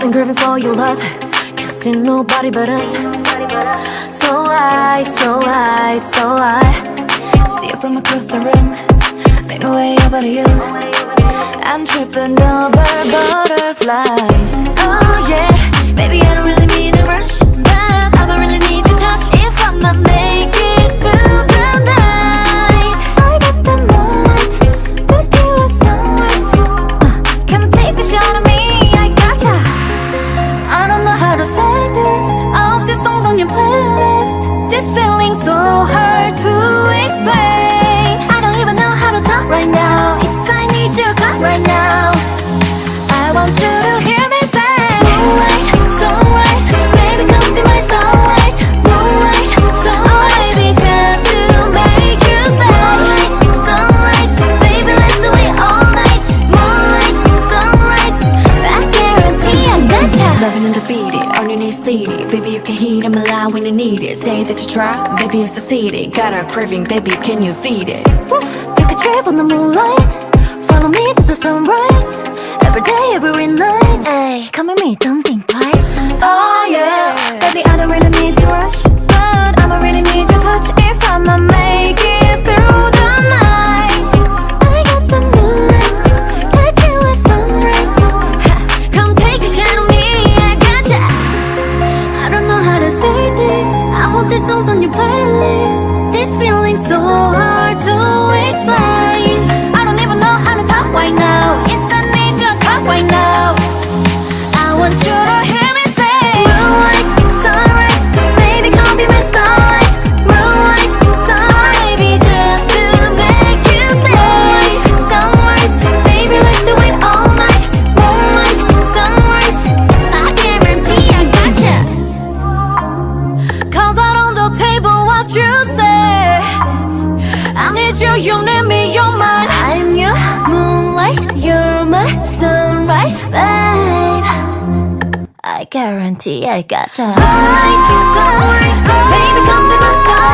I'm craving for your love. Can't see nobody but us. So I see it from across the room. Make my way over to you. I'm tripping over butterflies. Oh yeah, baby, I don't really mean to rush, but I'ma really need your touch if I'ma make it through the night. I got the moonlight, tequila sunrise. Come and take a shot of me, I gotcha. I don't know how to say this. All of these songs on your playlist. This feeling's so hard to explain. I don't even know how to talk right now. It's I need your cut right now. I want you to hear me say moonlight, sunrise, baby come be my starlight. Moonlight, sunrise, baby just to make you say moonlight, sunrise, baby let's do it all night. Moonlight, sunrise, I guarantee I gotcha. Loving and defeated, on your knees pleading. Baby you can heat, I'm alive when you need it. Say that you try, baby you succeeded. Got a craving, baby can you feed it? Take a trip on the moonlight, follow me to the sunrise. Every day, every night. Ay, come with me, don't think twice. Oh yeah, baby I don't really need to rush, but I'ma really need your touch if I'ma make it through the night. I got the moonlight, tequila sunrise. Come take a shot on me, I gotcha. I don't know how to say this. I hope this song's on your playlist. This feeling's so hard to explain. I don't even know how to talk right now. It's the right now. I want you to hear me say moonlight, sunrise, baby come be my starlight. Moonlight, sunrise, baby just to make you say sunrise, baby let's do it all night. Moonlight, sunrise, I guarantee I gotcha. Cause out on the table what you say, I need you, you need me, you're mine. I'm your moonlight, you're my sunrise, babe. I guarantee I gotcha. Moonlight, sunrise, baby come be my star.